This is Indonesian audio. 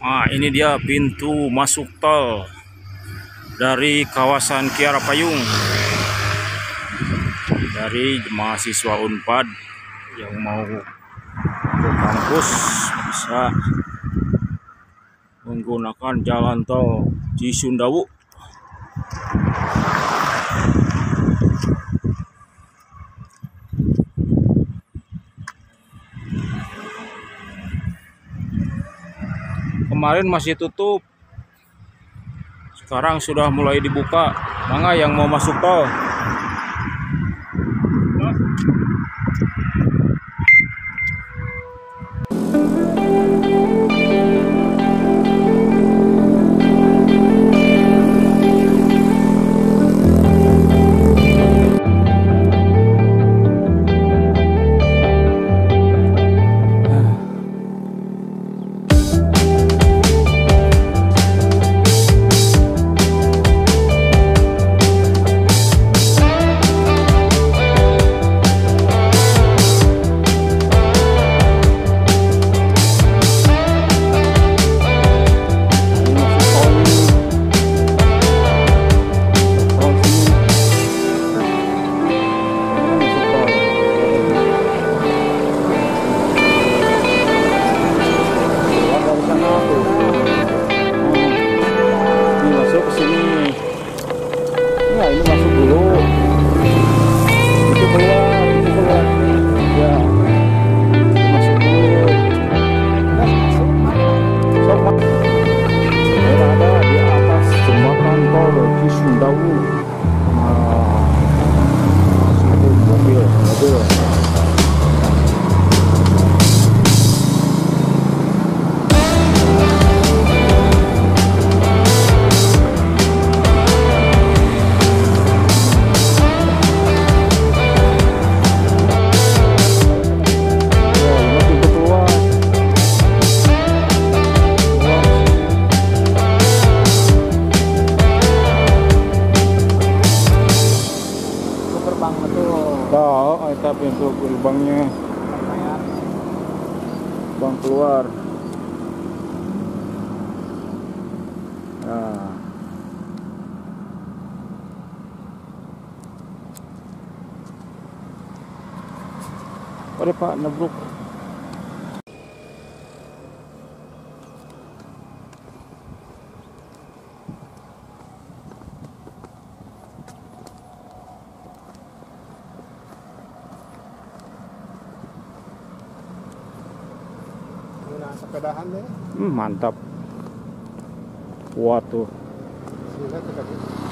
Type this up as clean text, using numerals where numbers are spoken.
Nah, ini dia pintu masuk tol dari kawasan Kiara Payung. Dari mahasiswa Unpad yang mau ke kampus bisa menggunakan jalan tol Cisundawu. Kemarin masih tutup, sekarang sudah mulai dibuka. Mangga yang mau masuk tol. Eta pintu gerbangnya, bang keluar. Nah. Mari Pak, nebruk. Sepedahan deh. Mantap. Kuat tuh. Sila